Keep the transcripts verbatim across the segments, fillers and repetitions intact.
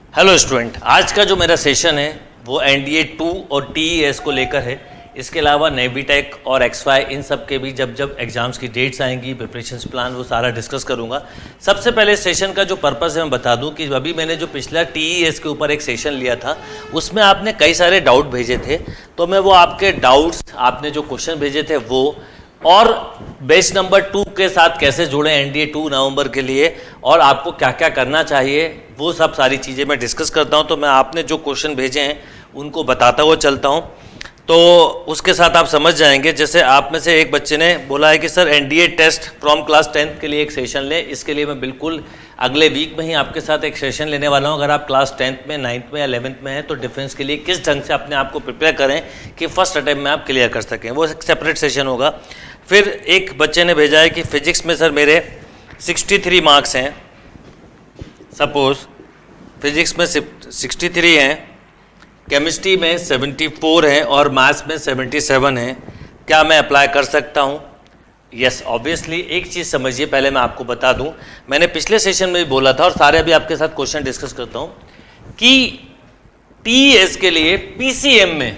Hello student, आज का जो मेरा सेशन है वो एन डी ए टू और टी ई एस को लेकर है। इसके अलावा नेवीटेक और एक्स वाई इन सब के भी जब जब एग्जाम्स की डेट्स आएंगी, प्रिपरेशन प्लान, वो सारा डिस्कस करूंगा। सबसे पहले सेशन का जो पर्पस है मैं बता दूं कि अभी मैंने जो पिछला टी ई एस के ऊपर एक सेशन लिया था उसमें आपने कई सारे डाउट भेजे थे, तो मैं वो आपके डाउट्स, आपने जो क्वेश्चन भेजे थे वो और बैच नंबर टू के साथ कैसे जुड़े एन डी ए टू नवंबर के लिए और आपको क्या क्या करना चाहिए, वो सब सारी चीज़ें मैं डिस्कस करता हूं। तो मैं आपने जो क्वेश्चन भेजे हैं उनको बताता हुआ चलता हूं, तो उसके साथ आप समझ जाएंगे। जैसे आप में से एक बच्चे ने बोला है कि sir N D A test from class tenth के लिए एक सेशन लें। इसके लिए मैं बिल्कुल अगले वीक में ही आपके साथ एक सेशन लेने वाला हूं। अगर आप क्लास टेंथ में, नाइन्थ में या इलेवेंथ में हैं तो डिफेंस के लिए किस ढंग से अपने आप को प्रिपेयर करें कि फर्स्ट अटैम्प्ट में आप क्लियर कर सकें, वो एक सेपरेट सेशन होगा। फिर एक बच्चे ने भेजा है कि फिजिक्स में सर मेरे तिरेसठ मार्क्स हैं, सपोज फिजिक्स में तिरेसठ हैं, केमिस्ट्री में चौहत्तर हैं और मैथ्स में सतहत्तर हैं, क्या मैं अप्लाई कर सकता हूं? Yes, obviously. एक चीज़ समझिए, पहले मैं आपको बता दूं, मैंने पिछले सेशन में भी बोला था और सारे अभी आपके साथ क्वेश्चन डिस्कस करता हूं कि टी ई एस के लिए पी सी एम में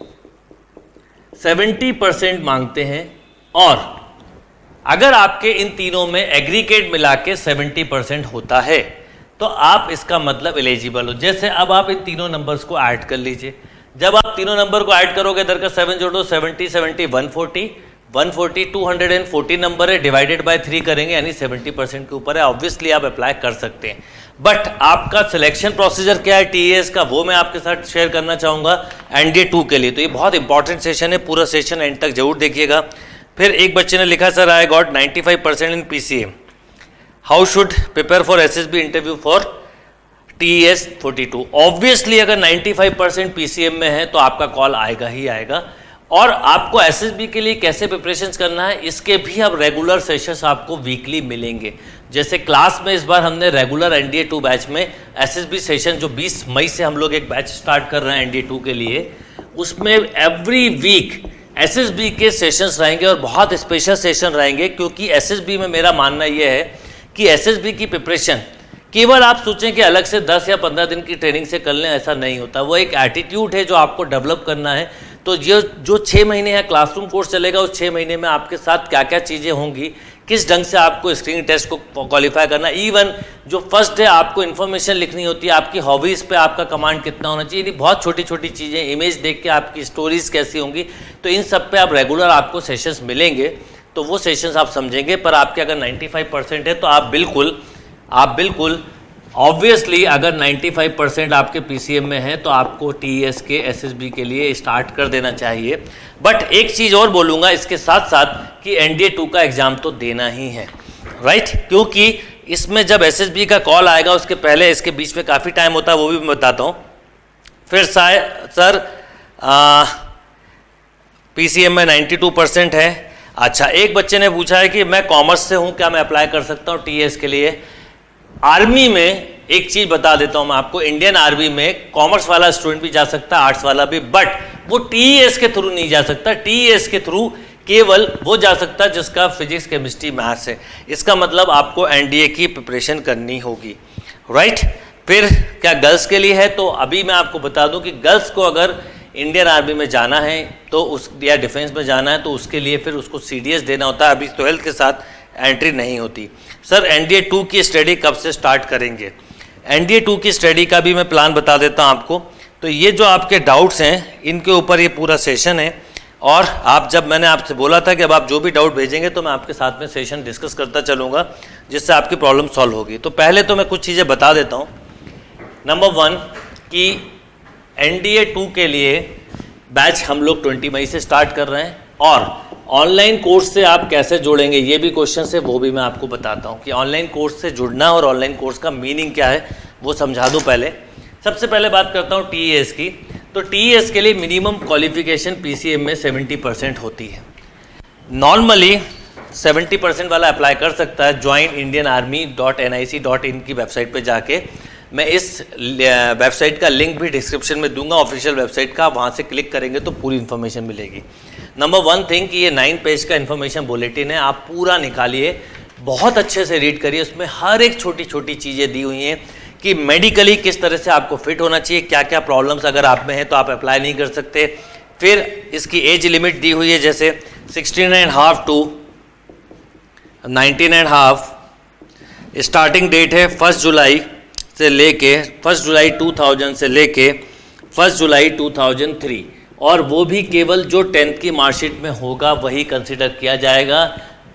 सत्तर परसेंट मांगते हैं और अगर आपके इन तीनों में एग्रीगेट मिला के सत्तर परसेंट होता है तो आप इसका मतलब एलिजिबल हो। जैसे अब आप इन तीनों नंबर्स को ऐड कर लीजिए। जब आप तीनों नंबर को ऐड करोगे, इधर का सेवन जोड़ो, seventy, seventy, one forty, one forty, two hundred forty number है, डिवाइडेड बाय थ्री करेंगे यानी सत्तर परसेंट के ऊपर है। ऑब्वियसली आप अप्लाई कर सकते हैं, बट आपका सिलेक्शन प्रोसीजर क्या है टी ई एस का, वो मैं आपके साथ शेयर करना चाहूँगा एन डी ए टू के लिए। तो ये बहुत इंपॉर्टेंट सेशन है, पूरा सेशन एंड तक जरूर देखिएगा। फिर एक बच्चे ने लिखा sir I got ninety five percent in P C M, how should prepare for S S B interview for T E S forty two. Obviously अगर ninety five percent P C M में है तो आपका call आएगा ही आएगा। और आपको S S B के लिए कैसे प्रिपरेशन करना है, इसके भी अब रेगुलर सेशंस आपको वीकली मिलेंगे। जैसे क्लास में इस बार हमने regular N D A two batch में एस एस बी सेशन जो बीस मई से हम लोग एक बैच स्टार्ट कर रहे हैं एन डी ए टू के लिए, उसमें every week S S B के सेशंस रहेंगे और बहुत स्पेशल सेशन रहेंगे। क्योंकि एस एस बी में मेरा मानना यह है कि एस एस बी की प्रिपरेशन केवल आप सोचें कि अलग से दस या पंद्रह दिन की ट्रेनिंग से कर लें, ऐसा नहीं होता। वो एक एटीट्यूड है जो आपको डेवलप करना है। तो ये जो छः महीने है क्लासरूम कोर्स चलेगा, उस छः महीने में आपके साथ क्या क्या चीज़ें होंगी, किस ढंग से आपको स्क्रीनिंग टेस्ट को क्वालिफाई करना, इवन जो फर्स्ट है आपको इन्फॉर्मेशन लिखनी होती है, आपकी हॉबीज़ पे आपका कमांड कितना होना चाहिए, बहुत छोटी छोटी चीज़ें, इमेज देख के आपकी स्टोरीज कैसी होंगी, तो इन सब पे आप रेगुलर आपको सेशंस मिलेंगे, तो वो सेशंस आप समझेंगे। पर आपके अगर नाइन्टी फाइव परसेंट है तो आप बिल्कुल आप बिल्कुल ऑब्वियसली अगर नाइन्टी फाइव परसेंट आपके पी सी एम में है तो आपको टी ई एस के एस एस बी के लिए स्टार्ट कर देना चाहिए। बट एक चीज़ और बोलूँगा इसके साथ साथ कि एन डी ए टू का एग्ज़ाम तो देना ही है, राइट? क्योंकि इसमें जब एस एस बी का कॉल आएगा उसके पहले, इसके बीच में काफ़ी टाइम होता है, वो भी मैं बताता हूँ। फिर सर पी सी एम में नाइन्टी टू परसेंट है। अच्छा, एक बच्चे ने पूछा है कि मैं कॉमर्स से हूँ, क्या मैं अप्लाई कर सकता हूँ टी ई एस के लिए? आर्मी में एक चीज बता देता हूं मैं आपको, इंडियन आर्मी में कॉमर्स वाला स्टूडेंट भी जा सकता है, आर्ट्स वाला भी, बट वो टी ई एस के थ्रू नहीं जा सकता। टी ई एस के थ्रू केवल वो जा सकता है जिसका फिजिक्स, केमिस्ट्री, मैथ्स है। इसका मतलब आपको एन डी ए की प्रिपरेशन करनी होगी, राइट? फिर क्या गर्ल्स के लिए है? तो अभी मैं आपको बता दूं कि गर्ल्स को अगर इंडियन आर्मी में जाना है तो उस या डिफेंस में जाना है तो उसके लिए फिर उसको सी डी एस देना होता है, अभी ट्वेल्थ के साथ एंट्री नहीं होती। Sir N D A two की स्टडी कब से स्टार्ट करेंगे? एन डी ए टू की स्टडी का भी मैं प्लान बता देता हूं आपको। तो ये जो आपके डाउट्स हैं इनके ऊपर ये पूरा सेशन है, और आप जब मैंने आपसे बोला था कि अब आप जो भी डाउट भेजेंगे तो मैं आपके साथ में सेशन डिस्कस करता चलूँगा जिससे आपकी प्रॉब्लम सॉल्व होगी। तो पहले तो मैं कुछ चीज़ें बता देता हूँ। नंबर वन कि एन डी ए टू के लिए बैच हम लोग ट्वेंटी मई से स्टार्ट कर रहे हैं, और ऑनलाइन कोर्स से आप कैसे जुड़ेंगे ये भी क्वेश्चन है, वो भी मैं आपको बताता हूँ कि ऑनलाइन कोर्स से जुड़ना और ऑनलाइन कोर्स का मीनिंग क्या है वो समझा दूँ। पहले सबसे पहले बात करता हूँ टी ई एस की। तो टी ई एस के लिए minimum qualification P C M में सेवेंटी परसेंट होती है। नॉर्मली सेवेंटी परसेंट वाला अप्लाई कर सकता है join Indian army dot N I C dot in की वेबसाइट पर जाके। मैं इस वेबसाइट का लिंक भी डिस्क्रिप्शन में दूंगा, ऑफिशियल वेबसाइट का, वहाँ से क्लिक करेंगे तो पूरी इन्फॉर्मेशन मिलेगी। नंबर वन थिंग कि ये नाइन पेज का इन्फॉर्मेशन बुलेटिन है, आप पूरा निकालिए, बहुत अच्छे से रीड करिए, उसमें हर एक छोटी छोटी चीज़ें दी हुई हैं कि मेडिकली किस तरह से आपको फिट होना चाहिए, क्या क्या प्रॉब्लम्स अगर आप में है तो आप अप्लाई नहीं कर सकते। फिर इसकी एज लिमिट दी हुई है, जैसे sixteen and half to nineteen and half. Starting date है फर्स्ट जुलाई से लेके फर्स्ट जुलाई टू थाउजेंड से लेके first July two thousand three, और वो भी केवल जो टेंथ की मार्कशीट में होगा वही कंसिडर किया जाएगा,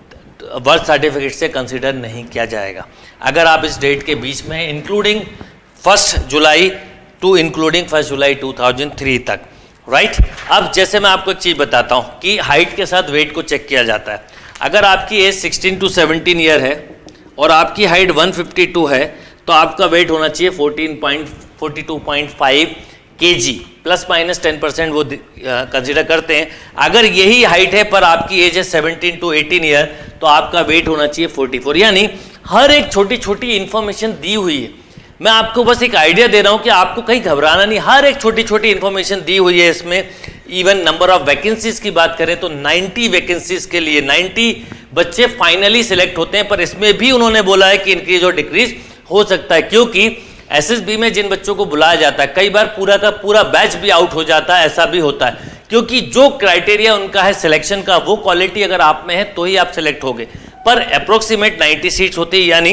बर्थ सर्टिफिकेट से कंसिडर नहीं किया जाएगा। अगर आप इस डेट के बीच में including first July to including first July two thousand three तक, राइट। अब जैसे मैं आपको एक चीज़ बताता हूँ कि हाइट के साथ वेट को चेक किया जाता है। अगर आपकी age sixteen to seventeen year है और आपकी हाइट वन फिफ्टी टू है तो आपका वेट होना चाहिए fourteen point forty two point five KG, plus minus ten percent वो कंसिडर करते हैं। अगर यही हाइट है पर आपकी एज है सेवनटीन टू एटीन ईयर तो आपका वेट होना चाहिए फोर्टी फोर। यानी हर एक छोटी छोटी इंफॉर्मेशन दी हुई है। मैं आपको बस एक आइडिया दे रहा हूं कि आपको कहीं घबराना नहीं, हर एक छोटी छोटी इंफॉर्मेशन दी हुई है इसमें। इवन नंबर ऑफ वैकेंसीज की बात करें तो नाइन्टी वैकेंसीज के लिए नाइन्टी बच्चे फाइनली सिलेक्ट होते हैं, पर इसमें भी उन्होंने बोला है कि इंक्रीज और डिक्रीज हो सकता है, क्योंकि एसएसबी में जिन बच्चों को बुलाया जाता है कई बार पूरा का पूरा बैच भी आउट हो जाता है, ऐसा भी होता है, क्योंकि जो क्राइटेरिया उनका है सिलेक्शन का वो क्वालिटी अगर आप में है तो ही आप सिलेक्ट होगे। पर अप्रोक्सीमेट नाइन्टी सीट्स होती है, यानी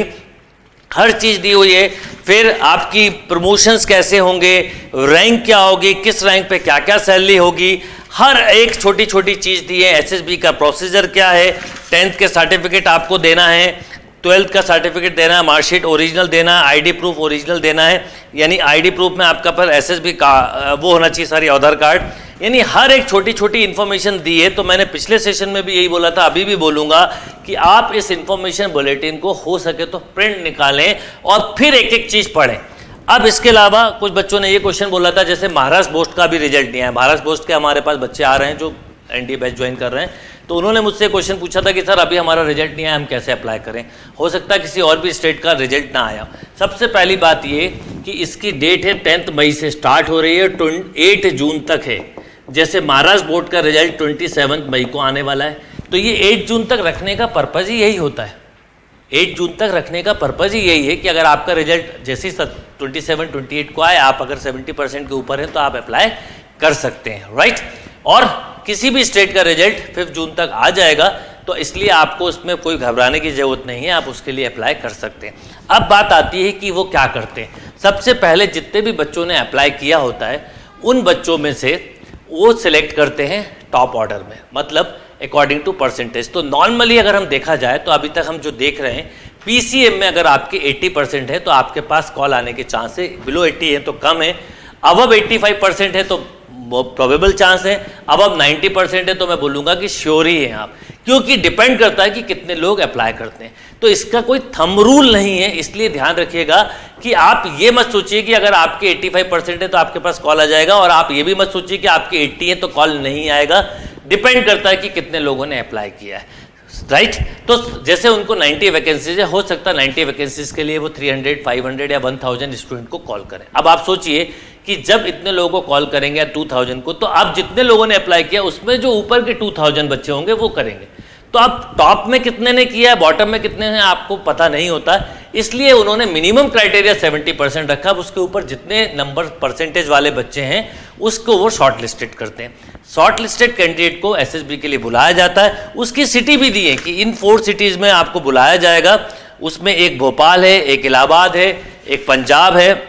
हर चीज दी हुई है। फिर आपकी प्रमोशंस कैसे होंगे, रैंक क्या होगी, किस रैंक पे क्या क्या सैलरी होगी, हर एक छोटी छोटी चीज दी है। एसएसबी का प्रोसीजर क्या है, टेंथ के सर्टिफिकेट आपको देना है, ट्वेल्थ का सर्टिफिकेट देना है, मार्कशीट ओरिजिनल देना है, आईडी प्रूफ ओरिजिनल देना है, यानी आईडी प्रूफ में आपका पर एसएसबी का वो होना चाहिए, सारी आधार कार्ड, यानी हर एक छोटी छोटी इन्फॉर्मेशन दी है। तो मैंने पिछले सेशन में भी यही बोला था, अभी भी बोलूंगा कि आप इस इन्फॉर्मेशन बुलेटिन को हो सके तो प्रिंट निकालें और फिर एक एक चीज पढ़ें। अब इसके अलावा कुछ बच्चों ने ये क्वेश्चन बोला था, जैसे महाराष्ट्र पोस्ट का भी रिजल्ट नहीं आया। महाराष्ट्र पोस्ट के हमारे पास बच्चे आ रहे हैं जो एनडीए बैच ज्वाइन कर रहे हैं, तो उन्होंने मुझसे क्वेश्चन पूछा था कि सर अभी हमारा रिजल्ट नहीं आया, हम कैसे अप्लाई करें। हो सकता है किसी और भी स्टेट का रिजल्ट ना आया। सबसे पहली बात ये कि इसकी डेट है टेंथ मई से स्टार्ट हो रही है, एट जून तक है। जैसे महाराष्ट्र बोर्ड का रिजल्ट ट्वेंटी सेवन मई को आने वाला है, तो ये एट जून तक रखने का पर्पज़ ही यही होता है। एट जून तक रखने का पर्पज़ ही यही है कि अगर आपका रिजल्ट जैसे ही ट्वेंटी सेवन ट्वेंटी एट को आए, आप अगर सेवेंटी परसेंट के ऊपर हैं तो आप अप्लाई कर सकते हैं, राइट। और किसी भी स्टेट का रिजल्ट फिफ्थ जून तक आ जाएगा, तो इसलिए आपको उसमें कोई घबराने की जरूरत नहीं है, आप उसके लिए अप्लाई कर सकते हैं। अब बात आती है कि वो क्या करते हैं। सबसे पहले जितने भी बच्चों ने अप्लाई किया होता है उन बच्चों में से वो सिलेक्ट करते हैं टॉप ऑर्डर में, मतलब अकॉर्डिंग टू परसेंटेज। तो नॉर्मली अगर हम देखा जाए तो अभी तक हम जो देख रहे हैं पीसीएम में अगर आपके अस्सी परसेंट है तो आपके पास कॉल आने के चांस है, बिलो अस्सी है तो कम है, अबव पचासी परसेंट है तो प्रोबेबल चांस है, अबव नब्बे परसेंट है तो मैं बोलूँगा कि श्योर ही हैं आप, क्योंकि डिपेंड करता है कि कितने लोग अप्लाई करते हैं। तो इसका कोई थंब रूल नहीं है, इसलिए ध्यान रखिएगा कि आप ये मत सोचिए कि अगर आपके पचासी परसेंट है तो आपके पास कॉल आ जाएगा, और आप ये भी मत सोचिए कि आपके अस्सी है तो कॉल नहीं आएगा। डिपेंड करता है कि कितने लोगों ने अप्लाई किया है, राइट। तो जैसे उनको नब्बे वैकेंसीज है, हो सकता है नब्बे वैकेंसीज के लिए वो तीन सौ, पाँच सौ या एक हज़ार स्टूडेंट को कॉल करें। अब आप सोचिए कि जब इतने लोगों को कॉल करेंगे या दो हज़ार को, तो आप जितने लोगों ने अप्लाई किया उसमें जो ऊपर के दो हज़ार बच्चे होंगे वो करेंगे। तो आप टॉप में कितने ने किया है, बॉटम में कितने हैं, आपको पता नहीं होता, इसलिए उन्होंने मिनिमम क्राइटेरिया सत्तर परसेंट रखा। उसके ऊपर जितने नंबर परसेंटेज वाले बच्चे हैं उसको वो शॉर्ट लिस्टेड करते हैं। शॉर्ट लिस्टेड कैंडिडेट को एसएसबी के लिए बुलाया जाता है। उसकी सिटी भी दी है कि इन फोर सिटीज़ में आपको बुलाया जाएगा। उसमें एक भोपाल है, एक इलाहाबाद है, एक पंजाब है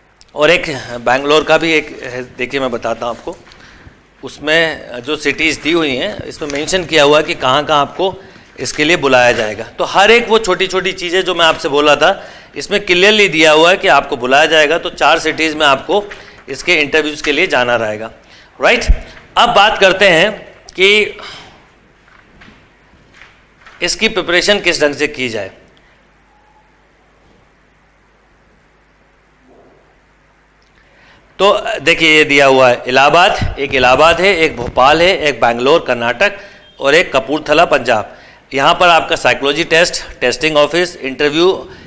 और एक बेंगलोर का भी एक है। देखिए मैं बताता हूँ आपको, उसमें जो सिटीज़ दी हुई हैं इसमें मेंशन किया हुआ है कि कहाँ कहाँ आपको इसके लिए बुलाया जाएगा। तो हर एक वो छोटी छोटी चीज़ें जो मैं आपसे बोला था इसमें क्लियरली दिया हुआ है कि आपको बुलाया जाएगा। तो चार सिटीज़ में आपको इसके इंटरव्यूज़ के लिए जाना रहेगा, राइट। अब बात करते हैं कि इसकी प्रिपरेशन किस ढंग से की जाए। तो देखिए ये दिया हुआ है, इलाहाबाद, एक इलाहाबाद है, एक भोपाल है, एक बेंगलोर कर्नाटक और एक कपूरथला पंजाब। यहाँ पर आपका psychology test, testing office, interview,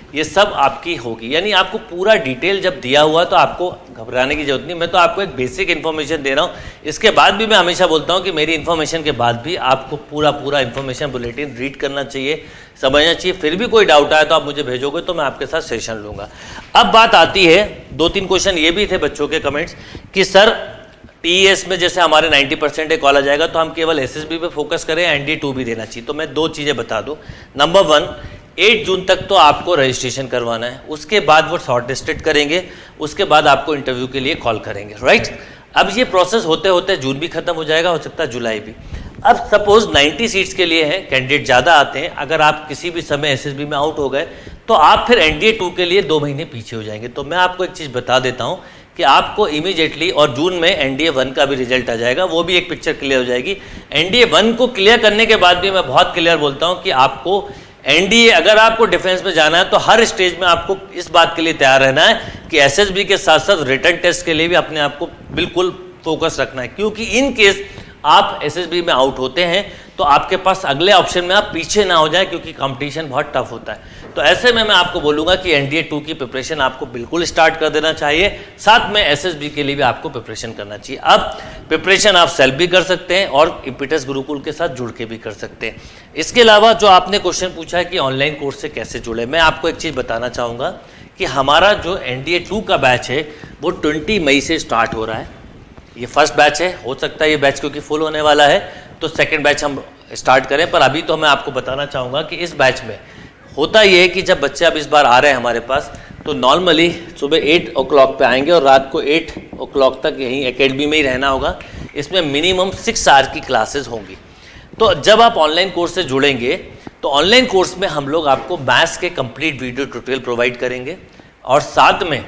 ये सब आपकी होगी। यानी आपको पूरा डिटेल जब दिया हुआ तो आपको घबराने की जरूरत नहीं। मैं तो आपको एक बेसिक इन्फॉर्मेशन दे रहा हूँ। इसके बाद भी मैं हमेशा बोलता हूँ कि मेरी इन्फॉर्मेशन के बाद भी आपको पूरा पूरा इन्फॉर्मेशन बुलेटिन रीड करना चाहिए, समझना चाहिए। फिर भी कोई डाउट आया तो आप मुझे भेजोगे तो मैं आपके साथ सेशन लूँगा। अब बात आती है, दो तीन क्वेश्चन ये भी थे बच्चों के कमेंट्स कि सर टीईएस में जैसे हमारे नब्बे परसेंट एक कॉल आ जाएगा तो हम केवल एसएसबी पे फोकस करें, एनडीए टू भी देना चाहिए। तो मैं दो चीज़ें बता दूं। नंबर वन, आठ जून तक तो आपको रजिस्ट्रेशन करवाना है, उसके बाद वो शॉर्ट लिस्टेड करेंगे, उसके बाद आपको इंटरव्यू के लिए कॉल करेंगे, राइट। अब ये प्रोसेस होते होते जून भी खत्म हो जाएगा, हो सकता है जुलाई भी। अब सपोज नब्बे सीट्स के लिए हैं, कैंडिडेट ज़्यादा आते हैं, अगर आप किसी भी समय एसएसबी में आउट हो गए तो आप फिर एनडीए टू के लिए दो महीने पीछे हो जाएंगे। तो मैं आपको एक चीज़ बता देता हूँ कि आपको इमीडिएटली, और जून में एनडीए वन का भी रिजल्ट आ जाएगा, वो भी एक पिक्चर क्लियर हो जाएगी। एनडीए वन को क्लियर करने के बाद भी मैं बहुत क्लियर बोलता हूँ कि आपको एनडीए, अगर आपको डिफेंस में जाना है तो हर स्टेज में आपको इस बात के लिए तैयार रहना है कि एसएसबी के साथ साथ रिटन टेस्ट के लिए भी अपने आप को बिल्कुल फोकस रखना है, क्योंकि इन केस आप एसएसबी में आउट होते हैं तो आपके पास अगले ऑप्शन में आप पीछे ना हो जाए, क्योंकि कंपटीशन बहुत टफ होता है। तो ऐसे में मैं आपको बोलूंगा कि एनडीए टू की प्रिपरेशन आपको बिल्कुल स्टार्ट कर देना चाहिए, साथ में एसएसबी के लिए भी आपको प्रिपरेशन करना चाहिए। अब प्रिपरेशन आप सेल्फ भी कर सकते हैं और इम्पीटस गुरुकुल के साथ जुड़ के भी कर सकते हैं। इसके अलावा जो आपने क्वेश्चन पूछा है कि ऑनलाइन कोर्स से कैसे जुड़े, मैं आपको एक चीज़ बताना चाहूँगा कि हमारा जो एनडीए टू का बैच है वो ट्वेंटी मई से स्टार्ट हो रहा है। ये फर्स्ट बैच है, हो सकता है ये बैच क्योंकि फुल होने वाला है तो सेकंड बैच हम स्टार्ट करें, पर अभी तो मैं आपको बताना चाहूँगा कि इस बैच में होता ये है कि जब बच्चे अब इस बार आ रहे हैं हमारे पास तो नॉर्मली सुबह एट ओ क्लॉक पर आएंगे और रात को एट ओ क्लॉक तक यहीं एकेडमी में ही रहना होगा। इसमें मिनिमम सिक्स आवर की क्लासेस होंगी। तो जब आप ऑनलाइन कोर्स से जुड़ेंगे तो ऑनलाइन कोर्स में हम लोग आपको मैथ्स के कंप्लीट वीडियो ट्यूटोरियल प्रोवाइड करेंगे और साथ में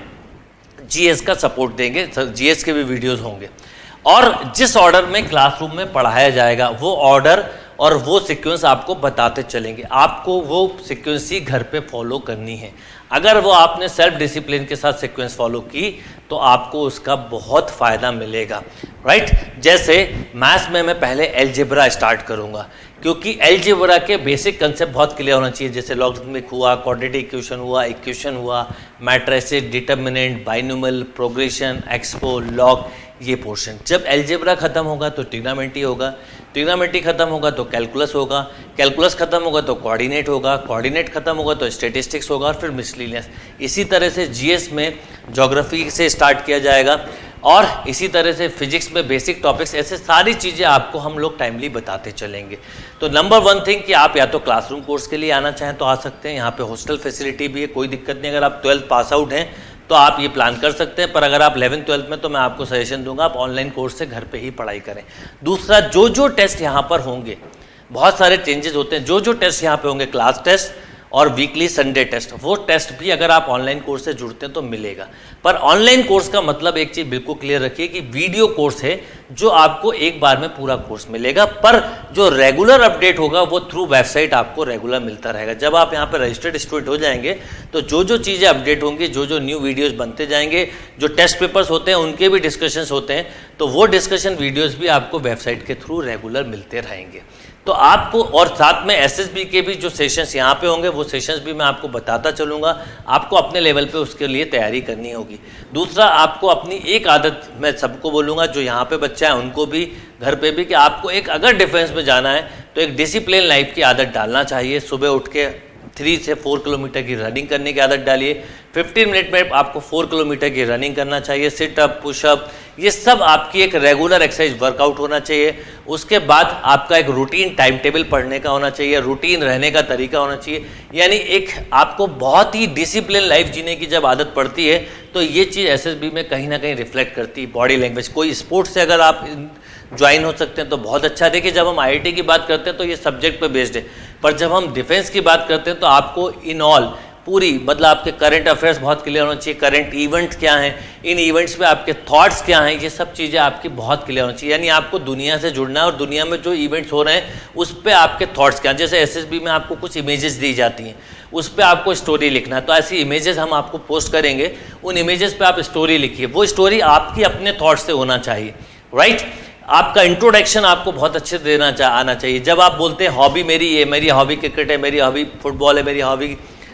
जीएस का सपोर्ट देंगे, जीएस के भी वीडियोस होंगे। और जिस ऑर्डर में क्लासरूम में पढ़ाया जाएगा वो ऑर्डर और वो सीक्वेंस आपको बताते चलेंगे। आपको वो सीक्वेंस ही घर पे फॉलो करनी है। अगर वो आपने सेल्फ डिसिप्लिन के साथ सीक्वेंस फॉलो की तो आपको उसका बहुत फ़ायदा मिलेगा, राइट। जैसे मैथ्स में मैं पहले एलजेब्रा स्टार्ट करूँगा, क्योंकि एलजेब्रा के बेसिक कंसेप्ट बहुत क्लियर होना चाहिए। जैसे लॉगरिथमिक हुआ, क्वाड्रेटिक इक्वेशन हुआ, इक्वेशन हुआ, matrices, determinant, binomial, progression, expo, log, ये पोर्शन। जब एलजेब्रा खत्म होगा तो ट्रिग्नोमेट्री होगा, ट्रिग्नोमेट्री खत्म होगा तो कैलकुलस होगा, कैलकुलस खत्म होगा तो कोऑर्डिनेट होगा, कोऑर्डिनेट खत्म होगा तो स्टैटिस्टिक्स होगा और फिर मिसलिनियस। इसी तरह से जीएस में ज्योग्राफी से स्टार्ट किया जाएगा और इसी तरह से फिजिक्स में बेसिक टॉपिक्स, ऐसे सारी चीज़ें आपको हम लोग टाइमली बताते चलेंगे। तो नंबर वन थिंग कि आप या तो क्लासरूम कोर्स के लिए आना चाहें तो आ सकते हैं, यहाँ पे हॉस्टल फैसिलिटी भी है, कोई दिक्कत नहीं। अगर आप ट्वेल्थ पास आउट हैं तो आप ये प्लान कर सकते हैं, पर अगर आप इलेवेंथ ट्वेल्थ में तो मैं आपको सजेशन दूंगा आप ऑनलाइन कोर्स से घर पे ही पढ़ाई करें। दूसरा, जो जो टेस्ट यहाँ पर होंगे, बहुत सारे चेंजेस होते हैं, जो जो टेस्ट यहाँ पे होंगे, क्लास टेस्ट और वीकली संडे टेस्ट, वो टेस्ट भी अगर आप ऑनलाइन कोर्स से जुड़ते हैं तो मिलेगा। पर ऑनलाइन कोर्स का मतलब एक चीज़ बिल्कुल क्लियर रखिए कि वीडियो कोर्स है जो आपको एक बार में पूरा कोर्स मिलेगा, पर जो रेगुलर अपडेट होगा वो थ्रू वेबसाइट आपको रेगुलर मिलता रहेगा। जब आप यहाँ पर रजिस्टर्ड स्टूडेंट हो जाएंगे तो जो जो चीज़ें अपडेट होंगी, जो जो न्यू वीडियोज़ बनते जाएंगे, जो टेस्ट पेपर्स होते हैं उनके भी डिस्कशंस होते हैं, तो वो डिस्कशन वीडियोज़ भी आपको वेबसाइट के थ्रू रेगुलर मिलते रहेंगे। तो आपको, और साथ में एसएसबी के भी जो सेशंस यहाँ पे होंगे वो सेशंस भी मैं आपको बताता चलूँगा। आपको अपने लेवल पे उसके लिए तैयारी करनी होगी। दूसरा, आपको अपनी एक आदत मैं सबको बोलूँगा, जो यहाँ पे बच्चा है उनको भी, घर पे भी, कि आपको एक, अगर डिफेंस में जाना है तो एक डिसिप्लिन लाइफ की आदत डालना चाहिए। सुबह उठ के थ्री से फोर किलोमीटर की रनिंग करने की आदत डालिए। फिफ्टीन मिनट में आपको फोर किलोमीटर की रनिंग करना चाहिए। सिटअप, पुशअप, ये सब आपकी एक रेगुलर एक्सरसाइज वर्कआउट होना चाहिए। उसके बाद आपका एक रूटीन टाइम टेबल पढ़ने का होना चाहिए, रूटीन रहने का तरीका होना चाहिए। यानी एक आपको बहुत ही डिसिप्लिन लाइफ जीने की जब आदत पड़ती है तो ये चीज़ एसएसबी में कहीं ना कहीं रिफ्लेक्ट करती है। बॉडी लैंग्वेज, कोई स्पोर्ट्स से अगर आप ज्वाइन हो सकते हैं तो बहुत अच्छा। देखिए, जब हम आईआईटी की बात करते हैं तो ये सब्जेक्ट पे बेस्ड है, पर जब हम डिफेंस की बात करते हैं तो आपको इन ऑल पूरी, मतलब आपके करंट अफेयर्स बहुत क्लियर होना चाहिए, करंट इवेंट क्या हैं, इन इवेंट्स पे आपके थॉट्स क्या हैं, ये सब चीज़ें आपकी बहुत क्लियर होनी चाहिए। यानी आपको दुनिया से जुड़ना है और दुनिया में जो इवेंट्स हो रहे हैं उस पर आपके थॉट्स क्या हैं। जैसे एसएसबी में आपको कुछ इमेजेस दी जाती हैं, उस पर आपको स्टोरी लिखना है, तो ऐसी इमेजेस हम आपको पोस्ट करेंगे, उन इमेजेस पे आप स्टोरी लिखिए। वो स्टोरी आपकी अपने थॉट्स से होना चाहिए, राइट। आपका इंट्रोडक्शन आपको बहुत अच्छे से देना चा, आना चाहिए। जब आप बोलते हैं हॉबी मेरी ये, मेरी हॉबी क्रिकेट है, मेरी हॉबी फुटबॉल है, मेरी हॉबी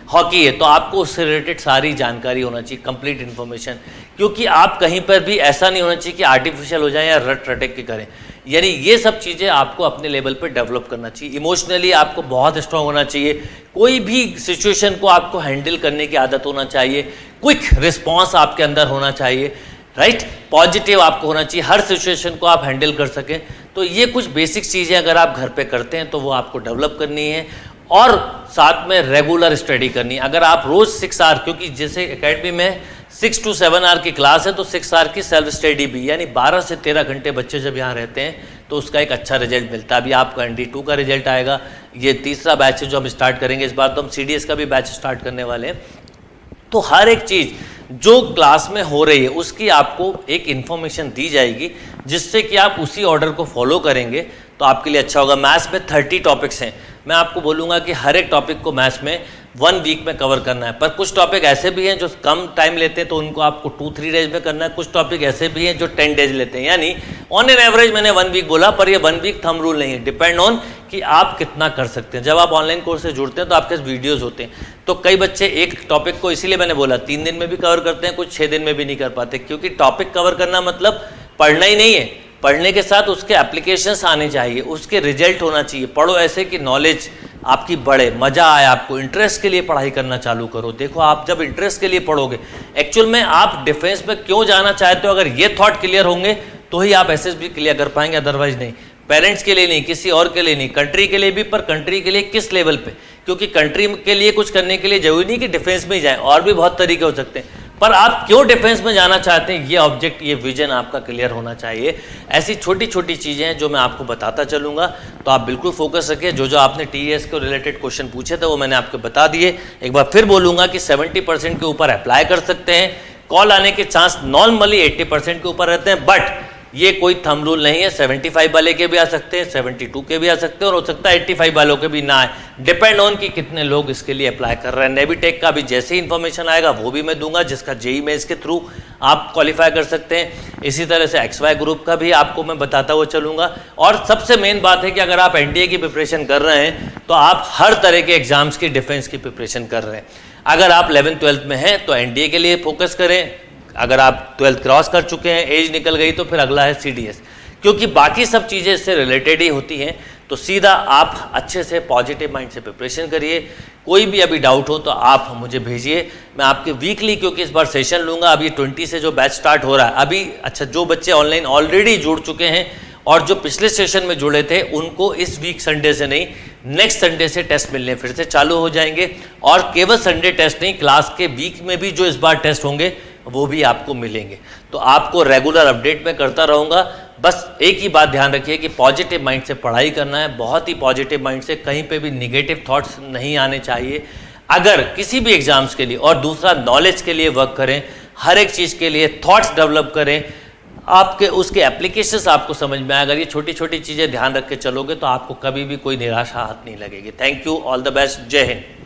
हॉकी है तो आपको उससे रिलेटेड सारी जानकारी होना चाहिए, कंप्लीट इन्फॉर्मेशन, क्योंकि आप कहीं पर भी ऐसा नहीं होना चाहिए कि आर्टिफिशियल हो जाए या रट रटक के करें। यानी ये सब चीज़ें आपको अपने लेवल पे डेवलप करना चाहिए। इमोशनली आपको बहुत स्ट्रांग होना चाहिए, कोई भी सिचुएशन को आपको हैंडल करने की आदत होना चाहिए, क्विक रिस्पॉन्स आपके अंदर होना चाहिए, राइट, पॉजिटिव आपको होना चाहिए, हर सिचुएशन को आप हैंडल कर सकें। तो ये कुछ बेसिक चीज़ें अगर आप घर पे करते हैं तो वो आपको डेवलप करनी है, और साथ में रेगुलर स्टडी करनी है। अगर आप रोज़ सिक्स आवर, क्योंकि जैसे एकेडमी में सिक्स टू सेवन आवर की क्लास है तो सिक्स आवर की सेल्फ स्टडी भी, यानी बारह से तेरह घंटे बच्चे जब यहाँ रहते हैं तो उसका एक अच्छा रिजल्ट मिलता है। अभी आपका एन डी टू का रिजल्ट आएगा, ये तीसरा बैच है जो हम स्टार्ट करेंगे इस बार, तो हम सी डी एस का भी बैच स्टार्ट करने वाले हैं। तो हर एक चीज़ जो क्लास में हो रही है उसकी आपको एक इन्फॉर्मेशन दी जाएगी, जिससे कि आप उसी ऑर्डर को फॉलो करेंगे तो आपके लिए अच्छा होगा। मैथ्स में थर्टी टॉपिक्स हैं, मैं आपको बोलूँगा कि हर एक टॉपिक को मैथ्स में वन वीक में कवर करना है, पर कुछ टॉपिक ऐसे भी हैं जो कम टाइम लेते हैं तो उनको आपको टू थ्री डेज में करना है, कुछ टॉपिक ऐसे भी हैं जो टेन डेज लेते हैं। यानी ऑन एन एवरेज मैंने वन वीक बोला, पर ये वन वीक थंब रूल नहीं है, डिपेंड ऑन कि आप कितना कर सकते हैं। जब आप ऑनलाइन कोर्स से जुड़ते हैं तो आपके वीडियोज़ होते हैं, तो कई बच्चे एक टॉपिक को, इसीलिए मैंने बोला तीन दिन में भी कवर करते हैं, कुछ छः दिन में भी नहीं कर पाते, क्योंकि टॉपिक कवर करना मतलब पढ़ना ही नहीं है, पढ़ने के साथ उसके एप्लीकेशंस आने चाहिए, उसके रिजल्ट होना चाहिए। पढ़ो ऐसे कि नॉलेज आपकी बढ़े, मज़ा आए, आपको इंटरेस्ट के लिए पढ़ाई करना चालू करो। देखो आप जब इंटरेस्ट के लिए पढ़ोगे, एक्चुअल में आप डिफेंस में क्यों जाना चाहते हो, अगर ये थॉट क्लियर होंगे तो ही आप एसएसबी क्लियर कर पाएंगे, अदरवाइज नहीं। पेरेंट्स के लिए नहीं, किसी और के लिए नहीं, कंट्री के लिए भी, पर कंट्री के लिए किस लेवल पे, क्योंकि कंट्री के लिए कुछ करने के लिए जरूरी नहीं कि डिफेंस में ही जाए, और भी बहुत तरीके हो सकते हैं, पर आप क्यों डिफेंस में जाना चाहते हैं, ये ऑब्जेक्ट, ये विजन आपका क्लियर होना चाहिए। ऐसी छोटी छोटी चीज़ें हैं जो मैं आपको बताता चलूँगा, तो आप बिल्कुल फोकस रखिए। जो जो आपने टीएस के रिलेटेड क्वेश्चन पूछे थे वो मैंने आपको बता दिए। एक बार फिर बोलूँगा कि सेवेंटी परसेंट के ऊपर अप्लाई कर सकते हैं, कॉल आने के चांस नॉर्मली एट्टी परसेंट के ऊपर रहते हैं, बट ये कोई थंब रूल नहीं है। सेवेंटी फाइव वाले के भी आ सकते हैं, सेवेंटी टू के भी आ सकते हैं, और हो सकता है एट्टी फाइव वालों के भी ना आए, डिपेंड ऑन कि कितने लोग इसके लिए अप्लाई कर रहे हैं। नेवी टेक का भी जैसे ही इन्फॉर्मेशन आएगा वो भी मैं दूंगा, जिसका जेई में इसके थ्रू आप क्वालिफाई कर सकते हैं। इसी तरह से एक्स वाई ग्रुप का भी आपको मैं बताता हुआ चलूँगा। और सबसे मेन बात है कि अगर आप एनडीए की प्रिपरेशन कर रहे हैं तो आप हर तरह के एग्जाम्स की डिफेंस की प्रिपरेशन कर रहे हैं। अगर आप इलेवेंथ ट्वेल्थ में हैं तो एनडीए के लिए फोकस करें, अगर आप ट्वेल्थ क्रॉस कर चुके हैं, एज निकल गई, तो फिर अगला है सीडीएस, क्योंकि बाकी सब चीज़ें इससे रिलेटेड ही होती हैं। तो सीधा आप अच्छे से पॉजिटिव माइंड से प्रिपरेशन करिए। कोई भी अभी डाउट हो तो आप मुझे भेजिए, मैं आपके वीकली, क्योंकि इस बार सेशन लूँगा। अभी ट्वेंटी से जो बैच स्टार्ट हो रहा है अभी, अच्छा जो बच्चे ऑनलाइन ऑलरेडी जुड़ चुके हैं और जो पिछले सेशन में जुड़े थे, उनको इस वीक संडे से नहीं, नेक्स्ट संडे से टेस्ट मिलने फिर से चालू हो जाएंगे। और केवल संडे टेस्ट नहीं, क्लास के वीक में भी जो इस बार टेस्ट होंगे वो भी आपको मिलेंगे। तो आपको रेगुलर अपडेट में करता रहूँगा। बस एक ही बात ध्यान रखिए कि पॉजिटिव माइंड से पढ़ाई करना है, बहुत ही पॉजिटिव माइंड से, कहीं पे भी निगेटिव थॉट्स नहीं आने चाहिए अगर किसी भी एग्जाम्स के लिए। और दूसरा, नॉलेज के लिए वर्क करें, हर एक चीज़ के लिए थॉट्स डेवलप करें, आपके उसके एप्लीकेशंस आपको समझ में आए। अगर ये छोटी छोटी चीज़ें ध्यान रख के चलोगे तो आपको कभी भी कोई निराशा हाथ नहीं लगेगी। Thank you, all the best, जय हिंद।